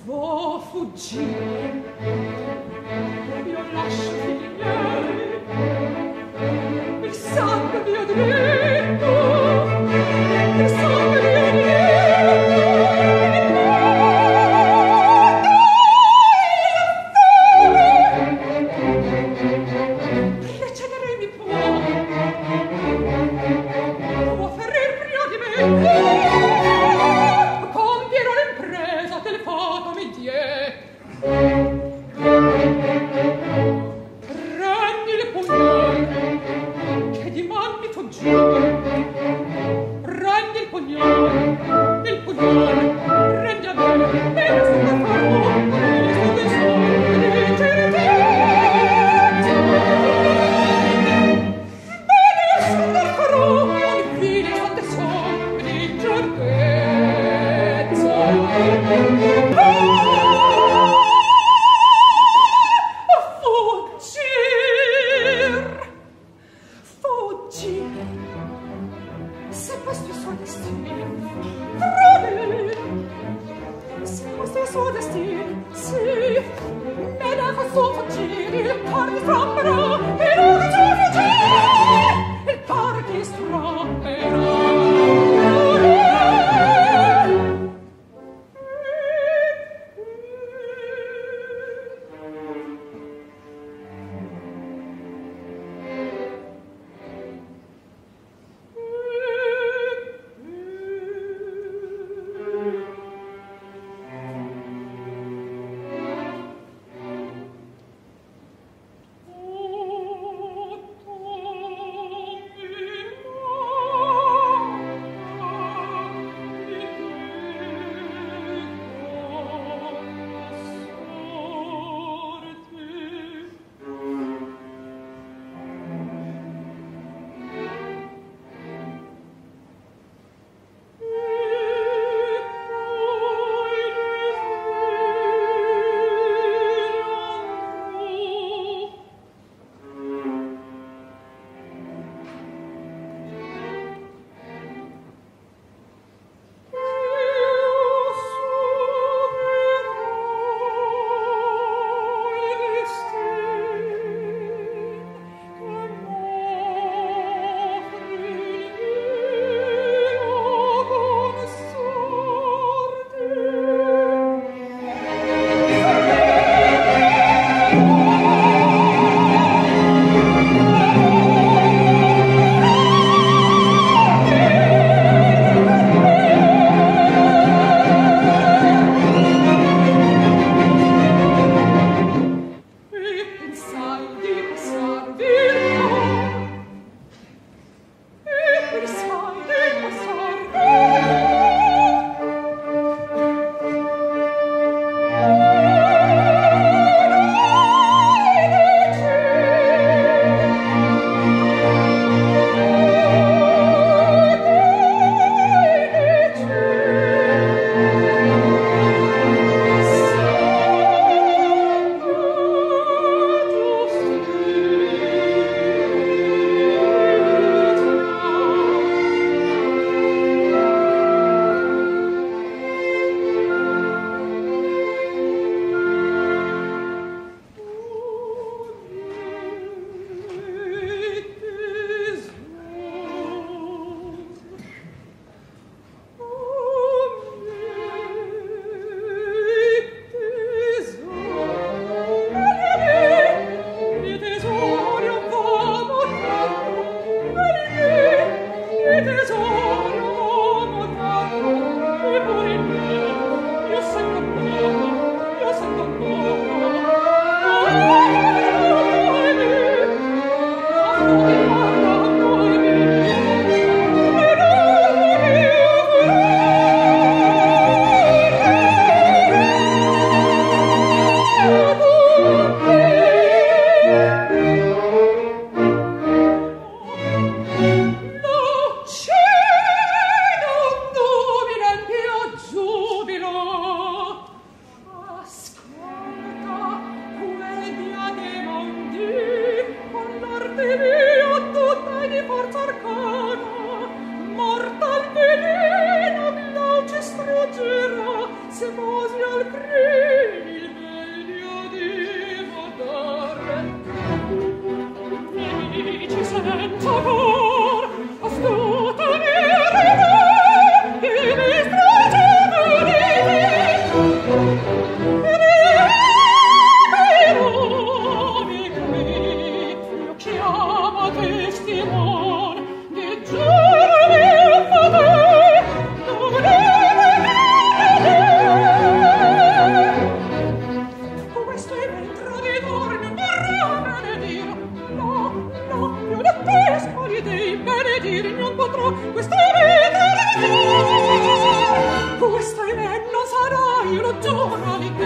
vo fuggire, io lascio figli miei, il sangue mio diritto, il sangue mio diritto, precederei mi può ferir prima di me, compierò l'impresa del fato mi die. Prendi il pugnale che di man mi fuggì, prendi il pugnale, prendi a me, e nessuno farò, questo tesoro di certezza. Bene, nessuno farò, ogni fine ciò tesoro di certezza. Fuggir, se questo è il suo destino, credi, se questo è il suo destino, sì, me ne posso fuggire, il cor mi strapperà, e non mi c'è fuggire, il cor ti strapperà. Questa è non sarà, io lo giuro,